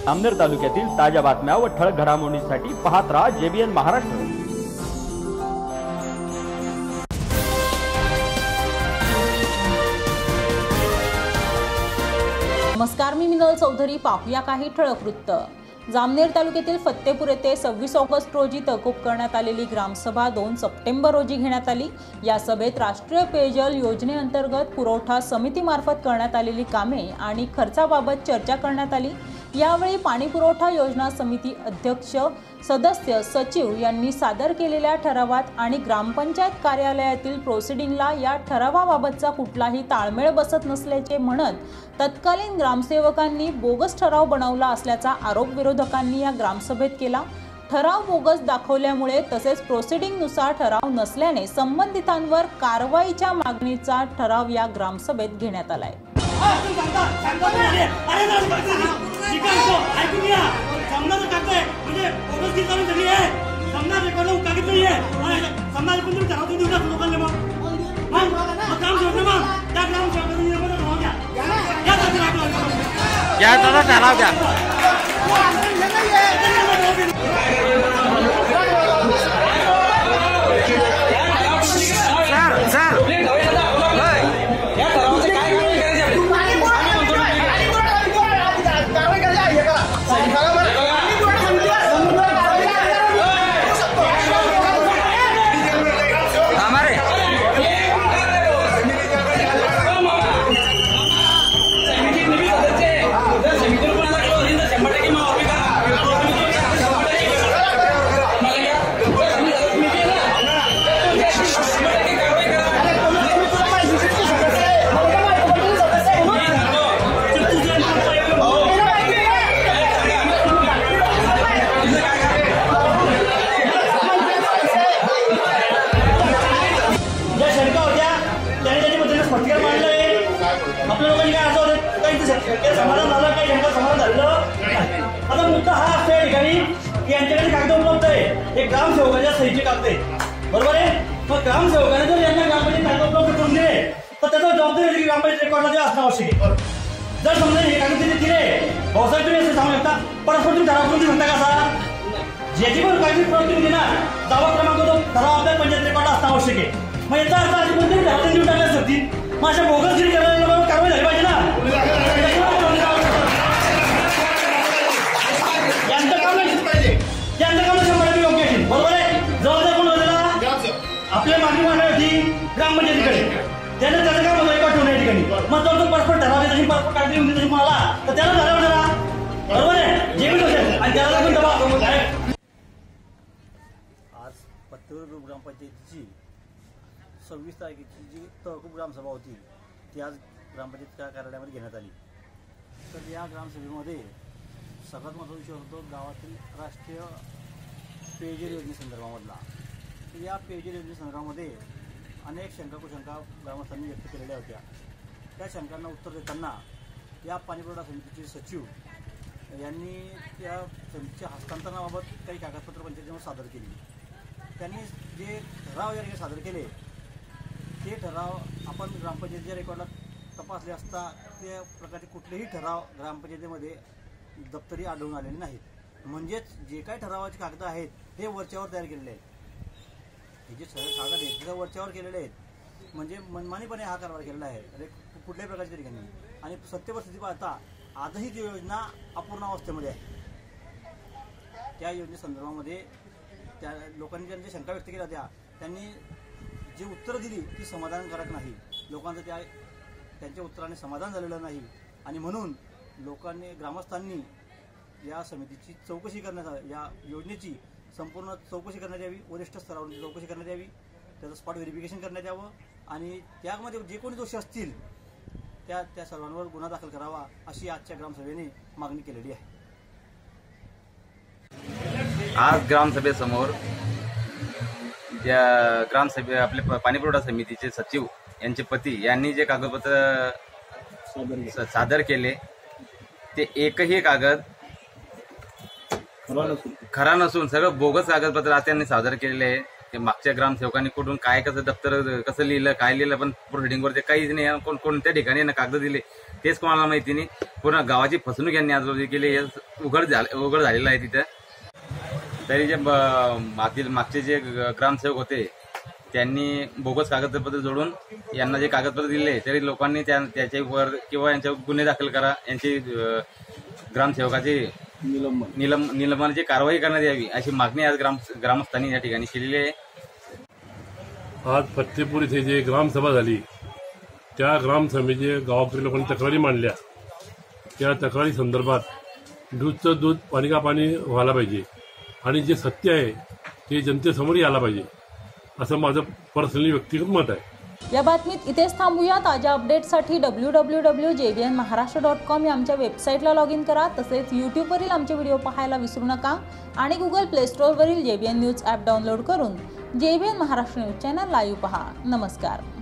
जामनेर तालुक्यातील ताज्या बातम्या व ठळक घडामोडींसाठी पाहत राहा JBN महाराष्ट्र। नमस्कार, मी मिनल चौधरी। पाहूया काही ठळक वृत्त। जामनेर तालुक्यातील फत्तेपूर येथे 26 ऑगस्ट रोजी तहकूब करण्यात आलेली ग्रामसभा 2 सप्टेंबर रोजी घेण्यात आली। या सभेत राष्ट्रीय पेयजल योजनेअंतर्गत पुरवठा समितीमार्फत करण्यात आलेली कामे आणि खर्चाबाबत चर्चा करण्यात आली। यावेळी पाणी पुरवठा योजना समिती अध्यक्ष, सदस्य, सचिव यांनी सादर केलेल्या ठरावात आणि ग्रामपंचायत कार्यालयातील प्रोसिडिंगला या ठरावाबाबतचा कुठलाही ताळमेळ बसत नसल्याचे म्हणत तत्कालीन ग्रामसेवकांनी बोगस ठराव बनवला असल्याचा आरोप विरोधकांनी या ग्रामसभेत केला। ठराव बोगस दाखवल्यामुळे तसेच प्रोसिडिंगनुसार ठराव नसल्याने संबंधितांवर कारवाईच्या मागणीचा ठराव या ग्रामसभेत घेण्यात आलाय। क्या दादा ठराव क्या आपल्या लोकांनी काय असं होतं काही समाधान झालं काही शंका समाधान झालं। आता मुद्दा हा असतो या ठिकाणी की यांच्याकडे कागद उपलब्ध आहे, एक ग्रामसेवकाच्या सहीचे कागद आहे, बरोबर आहे। मग ग्रामसेवकाने जर यांना ग्रामपंचायत कागद उपलब्ध करून दिले तर त्याचा जबाबदारी की ग्रामपंचायत रेकॉर्डला ते असणं आवश्यक आहे। जर समजा हे कागद तिथे दिले, भाऊसाहेब तुम्ही असं सांगू शकता, परस्पर तुम्ही ठराव करून म्हणता कसा ज्याची पण कागदी प्रवृत्ती दिली ना दावा क्रमांक तो ठराव आपल्या पंचायत रेकॉर्डला असणं आवश्यक आहे। मग याचा अर्थ अशी कोणतरी ठराव देऊन टाकल्या असतील, मग अशा बोगस गिरी करणाऱ्या कारवाई झाली पाहिजे ना। यांचं काम 100% योग्य आहे, बरोबर आहे। जबाबदार कोण होता? आपल्या मागणी मांडली होती ग्रामपंचायतीकडे, त्याने त्याचं काम होतं रेकॉर्ड ठेवण्या ठिकाणी। मग जर तो परस्पर ठराव तशी परस्पर कागदी येऊन तशी म्हणाला तर त्याला झाला होता, बरोबर आहे। जे पण असेल आणि त्याला पण दबाव आहे। आज फत्तेपूर ग्रामपंचायतीची 26 तारखेची जी तहकूब ग्रामसभा होती ती आज ग्रामपंचायत कार्यालयामध्ये घेण्यात आली। तर या ग्रामसभेमध्ये सगळ्यात महत्त्वाचा विषय होतो गावातील राष्ट्रीय पेयजल योजनेसंदर्भामधला। तर या पेयजल योजनेसंदर्भामध्ये अनेक शंका कुशंका ग्रामस्थांनी व्यक्त केलेल्या होत्या। त्या शंकांना उत्तर देताना या पाणीपुरवठा समितीचे सचिव यांनी त्या समितीच्या हस्तांतरणाबाबत काही कागदपत्र पंचायतीमध्ये सादर केली। त्यांनी जे ठराव या ठिकाणी सादर केले ते ठराव आपण ग्रामपंचायतीच्या रेकॉर्डला तपासले असता त्या प्रकारचे कुठलेही ठराव ग्रामपंचायतीमध्ये दप्तरी आढळून आलेले नाहीत। म्हणजेच जे काही ठरावाचे कागद आहेत हे वरच्यावर तयार केलेले आहेत। हे जे सगळे कागद आहेत ते वरच्यावर केलेले आहेत, म्हणजे मनमानीपणे हा कारभार केलेला आहे कुठल्याही प्रकारच्या ठिकाणी। आणि सत्य परिस्थिती पाहता आजही ती योजना अपूर्ण अवस्थेमध्ये आहे। त्या योजनेसंदर्भामध्ये त्या लोकांनी ज्यांच्या शंका व्यक्त केल्या होत्या त्यांनी जी उत्तरं दिली ती समाधानकारक नाही। लोकांचं त्यांच्या उत्तराने समाधान झालेलं नाही आणि म्हणून लोकांनी ग्रामस्थांनी या समितीची चौकशी करण्यात या योजनेची संपूर्ण चौकशी करण्यात यावी, वरिष्ठ स्तरावर चौकशी करण्यात यावी, त्याचं स्पॉट व्हेरिफिकेशन करण्यात यावं आणि त्यामध्ये जे कोणी दोषी असतील त्या सर्वांवर गुन्हा दाखल करावा अशी आजच्या ग्रामसभेने मागणी केलेली आहे। आज ग्रामसभेसमोर या ग्रामसभे आपले पाणीपुरवठा समितीचे सचिव यांचे पती यांनी जे कागदपत्र सादर केले ते एकही कागद खरा नसून सगळं बोगस कागदपत्र आज त्यांनी सादर केलेले आहे। ते मागच्या ग्रामसेवकांनी कुठून काय कसं दप्तर कसं लिहिलं काय लिहिलं पण प्रोसिडिंगवर ते काहीच नाही। कोणत्या ठिकाणी कागद दिले तेच कोणाला माहिती नाही। पूर्ण गावाची फसवणूक यांनी आज रोजी केली हे उघड झालेलं आहे तिथं. तरी जे मागचे जे ग्रामसेवक होते त्यांनी बोगस कागदपत्र जोडून यांना जे कागदपत्र दिले तरी लोकांनी त्याच्यावर किंवा यांच्यावर गुन्हे दाखल करा, यांची ग्रामसेवकाची निलंबनाची कारवाई करण्यात यावी अशी मागणी आज ग्रामस्थांनी या ठिकाणी केलेली आहे. आज फत्तेपूर इथे जे ग्रामसभा झाली त्या ग्रामसभेचे गावातील लोकांनी तक्रारी मांडल्या. त्या तक्रारी संदर्भात दूधचं दूध पाणी का पाणी व्हायला पाहिजे आणि जे सत्य आहे ते जनतेसमोर यायला पाहिजे असं माझं पर्सनली व्यक्तिगत मत आहे. या बातमीत इथेच थांबूया. ताज्या अपडेटसाठी www.jbnmaharashtra.com या आमच्या वेबसाईटला लॉग इन करा. तसेच यूट्यूबवरील आमचे व्हिडिओ पाहायला विसरू नका आणि गुगल प्ले स्टोअरवरील JBN न्यूज ॲप डाउनलोड करून JBN Maharashtra news channel live पहा. नमस्कार.